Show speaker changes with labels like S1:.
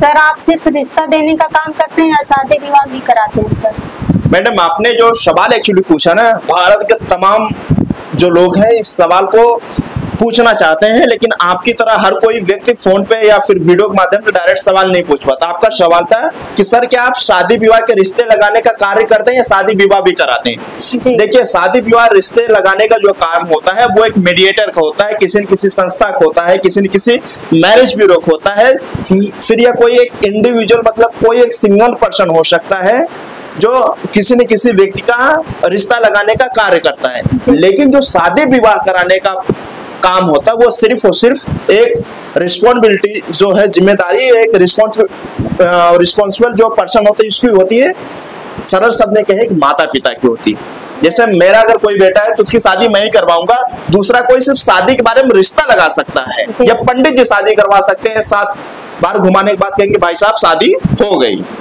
S1: Sir आप सिर्फ रिश्ता देने का काम करते हैं या शादी विवाह भी कराते हैं सर?
S2: मैडम आपने जो सवाल एक्चुअली पूछा ना, भारत के तमाम जो लोग हैं इस सवाल को पूछना चाहते हैं, लेकिन आपकी तरह हर कोई व्यक्ति फोन पे या फिर वीडियो के माध्यम से डायरेक्ट सवाल नहीं पूछ पाता। आपका सवाल था कि सर क्या आप शादी विवाह के रिश्ते लगाने का कार्य करते हैं या शादी विवाह भी कराते हैं? देखिए, शादी विवाह रिश्ते लगाने का जो काम होता है वो एक मीडिएटर का होता है, किसी न किसी संस्था का होता है, किसी न किसी मैरिज ब्यूरो का होता है, फिर या कोई एक इंडिविजुअल मतलब कोई एक सिंगल पर्सन हो सकता है जो किसी न किसी व्यक्ति का रिश्ता लगाने का कार्य करता है। लेकिन जो शादी विवाह कराने का काम होता है वो सिर्फ और सिर्फ एक रिस्पॉन्सिबिलिटी जो है, जिम्मेदारी एक रिस्पॉन्सिबल जो पर्सन होता है इसकी होती है। सरल शब्द में कहे माता पिता की होती है। जैसे मेरा अगर कोई बेटा है तो उसकी शादी मैं ही करवाऊंगा, दूसरा कोई सिर्फ शादी के बारे में रिश्ता लगा सकता है, या पंडित जी शादी करवा सकते हैं, 7 बार घुमाने के बाद कहेंगे भाई साहब शादी हो गई।